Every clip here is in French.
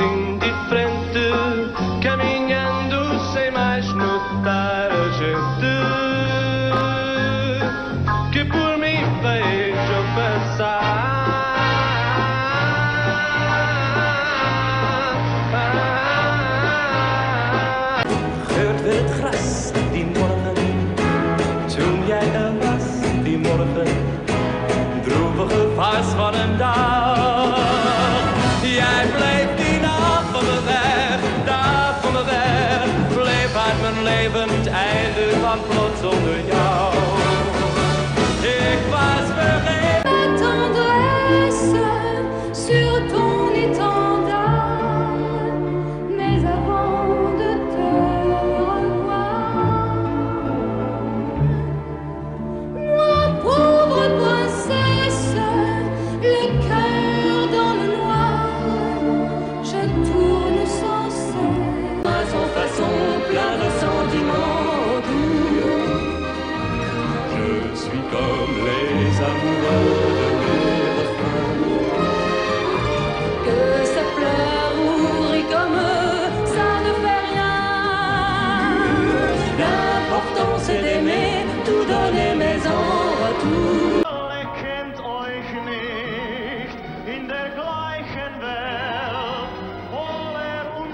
indiferente, caminhando sem mais notar a gente que por mim vejo passar. Geurt weer het gras die morgen, toen jij er was die morgen, droevige vars van een dag. Jij bleef die nacht van me weg, dag van me weg, bleef uit mijn leven het einde van plots zonder jou. Ik was vergeten. Ma tendresse sur ton étendard, mais avant de te revoir, moi pauvre princesse, le cœur dans le noir, je tourne sans cesse, sans façon, plein de sentiments doux. Je suis comme les amoureux de mes refrains. Que ça pleure ou rit comme ça ne fait rien. L'important c'est d'aimer, tout donner mais en retour. Kennt euch nicht in der gleichen Welt, wo uns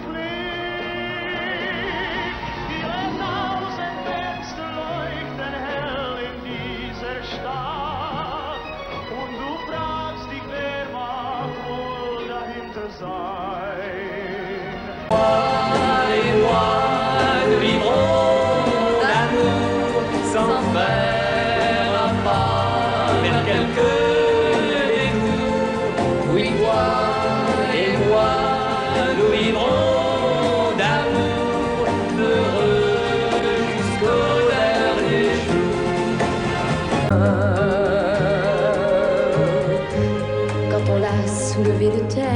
liegt. Ihre tausend Fenster leuchten hell in dieser Stadt. Und du fragst dich, wer mag wohl dahinter sein? Et moi, nous vivrons d'amour sans faire un pas vers quelques détours. Oui, toi et moi, nous vivrons d'amour heureux jusqu'au dernier jour. Quand on l'a soulevé de terre,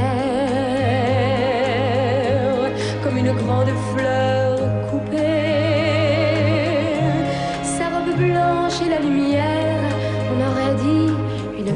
comme une grande fleur coupée, sa robe blanche et la lumière, on aurait dit une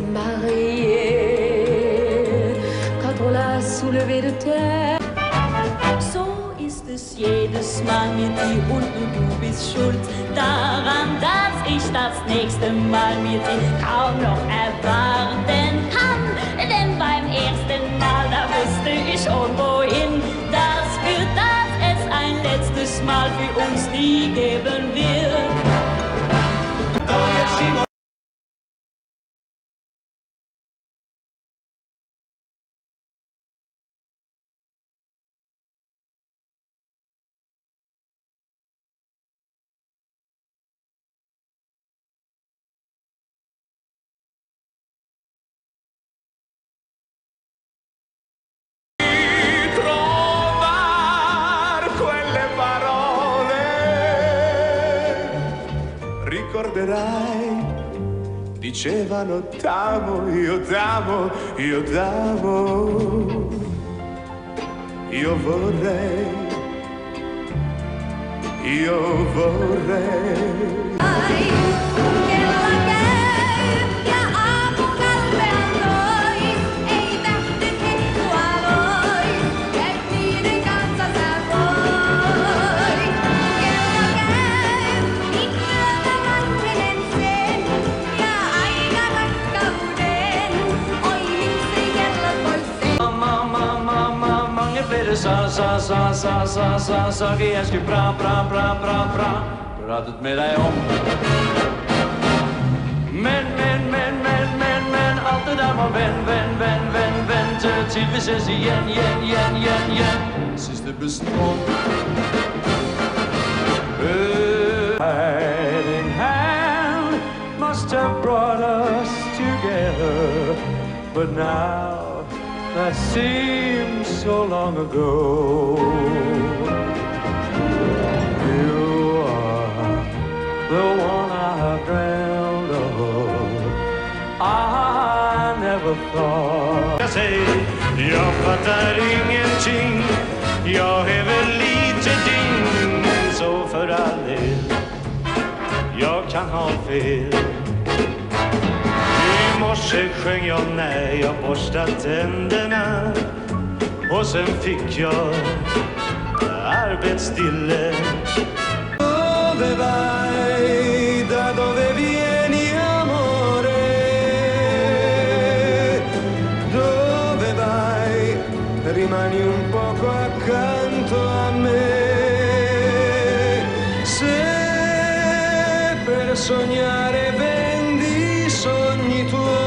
mariée. Quand on l'a soulevé de terre. So ist es jedes Mal mit dir und du bist schuld daran, dass ich das nächste Mal mit dir kaum noch erwarten kann. Denn beim ersten Mal, da wusste ich schon wohin, das wird, dass es ein letztes Mal für uns nie geben wird. Ricorderai, dicevano t'amo, io t'amo, io t'amo. Io vorrei, io vorrei. Zag je als je praat het met hij om. Men, altijd allemaal wen, het ziet we zes yen, sinds de bestond. Hand in hand must have brought us together, but now that seems so long ago. You are the one I dreamt of. I never thought. Jag säger, jag fattar ingenting. Jag är väl lite din, så för all del. Jag kan ha fel. I morse sjöng jag när jag borstat tänderna. och sen fick jag arbetsstille. Dove vai, da dove vieni amore? Dove vai, rimani un poco accanto a me. Se per sognare vendi i sogni tuoi.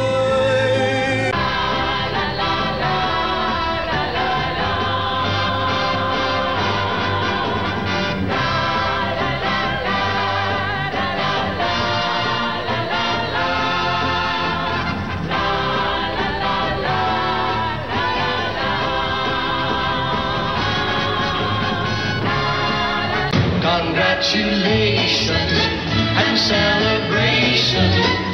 Congratulations and celebration.